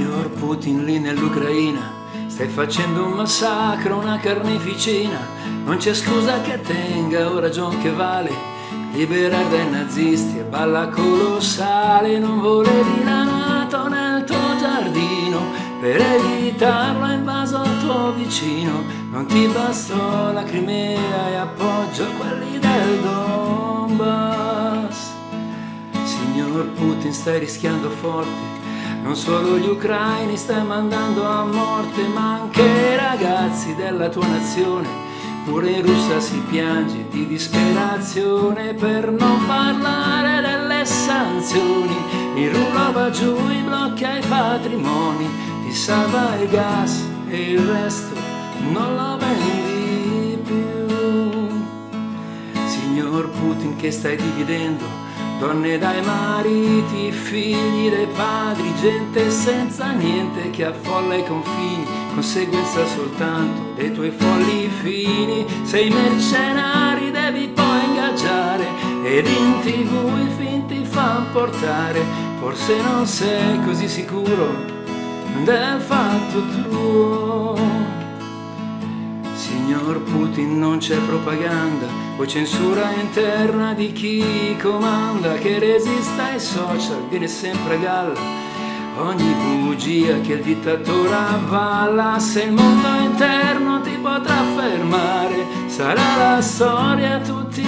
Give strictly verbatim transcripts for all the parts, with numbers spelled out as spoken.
Signor Putin, lì nell'Ucraina stai facendo un massacro, una carneficina. Non c'è scusa che tenga o ragion che vale liberare dai nazisti e balla colossale. Non volevi la NATO nel tuo giardino, per evitarlo hai invaso il tuo vicino. Non ti bastò la Crimea e appoggio quelli del Donbass. Signor Putin, stai rischiando forte, non solo gli ucraini stai mandando a morte, ma anche i ragazzi della tua nazione. Pure in Russia si piange di disperazione, per non parlare delle sanzioni. Il rublo va giù, i blocca i patrimoni, ti salva il gas e il resto non lo vendi più. Signor Putin, che stai dividendo donne dai mariti, figli dai padri, gente senza niente che affolla i confini, conseguenza soltanto dei tuoi folli fini. Sei mercenari, devi poi ingaggiare, ed in tv i finti fan portare. Forse non sei così sicuro del fatto tuo. Signor Putin, non c'è propaganda o censura interna di chi comanda, che resista ai social viene sempre a galla ogni bugia che il dittatore avvalla. Se il mondo interno ti potrà fermare, sarà la storia a tutti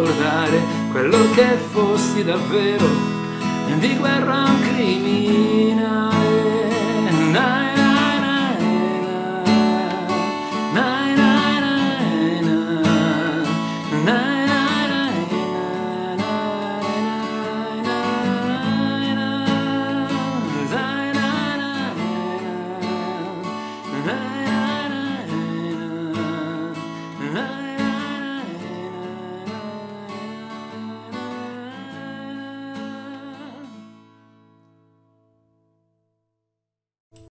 ricordare quello che fosti davvero, di guerra un criminale.